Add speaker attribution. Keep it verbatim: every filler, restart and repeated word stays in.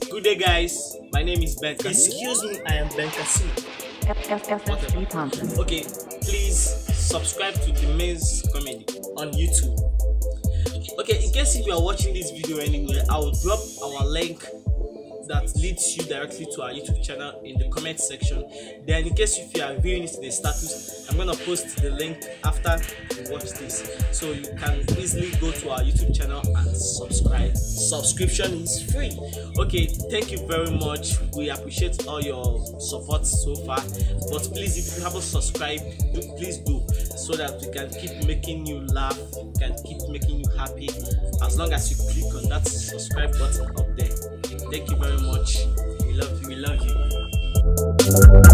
Speaker 1: Good day, guys. My name is Ben.
Speaker 2: Excuse me, I am Ben Casino.
Speaker 1: Okay, please subscribe to The Maze Comedy on YouTube. Okay, in case if you are watching this video anywhere, I will drop our link that leads you directly to our YouTube channel in the comment section. Then in case if you are viewing it in the status, I'm gonna post the link after you watch this, so you can easily go to our YouTube channel and subscribe. Subscription is free. Okay, thank you very much. We appreciate all your support so far, but please, if you haven't subscribed, do please do, so that we can keep making you laugh, can keep making you happy, as long as you click on that subscribe button up there. Thank you very much. We love you. We love you.